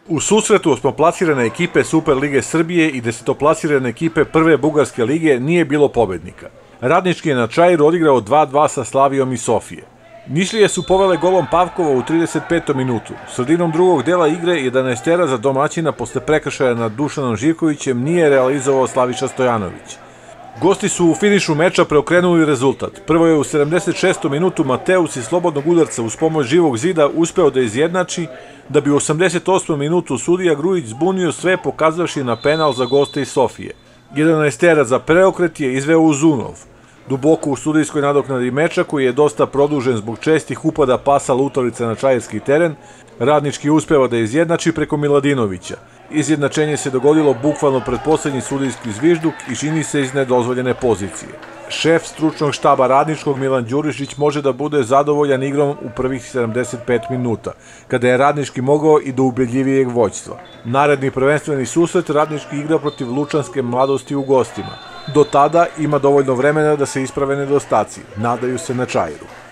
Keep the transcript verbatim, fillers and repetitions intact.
U susretu osmoplasirane ekipe Super lige Srbije i desetoplasirane ekipe Prve bugarske lige nije bilo pobednika. Radnički je na Čairu odigrao dva dva sa Slavijom iz Sofije. Nišlije su povele golom Pavkova u trideset petom minutu. Sredinom drugog dela igre jedanaestera za domaćina posle prekršaja nad Dušanom Živkovićem nije realizovao Slaviša Stojanović. Gosti su u finišu meča preokrenuli rezultat. Prvo je u sedamdeset šestom minutu Mateus iz slobodnog udarca uz pomoć živog zida uspeo da izjednači, da bi u osamdeset osmom minutu sudija Grujić zbunio sve pokazavši na penal za goste iz Sofije. jedanaestera za preokret je izveo Uzunov. Duboko u sudijskoj nadoknadi meča, koji je dosta produžen zbog čestih upada pasa lutalica na čairski teren, Radnički uspeva da izjednači preko Miladinovića. Izjednačenje se dogodilo bukvalno pred poslednji sudijski zvižduk i čini se iz nedozvoljene pozicije. Šef stručnog štaba Radničkog Milan Đurišić može da bude zadovoljan igrom u prvih sedamdeset pet minuta, kada je Radnički mogao i do ubedljivijeg vođstva. Naredni prvenstveni susret Radnički igra protiv Lučanske Mladosti u gostima. Do tada ima dovoljno vremena da se isprave nedostaci, nadaju se na Čairu.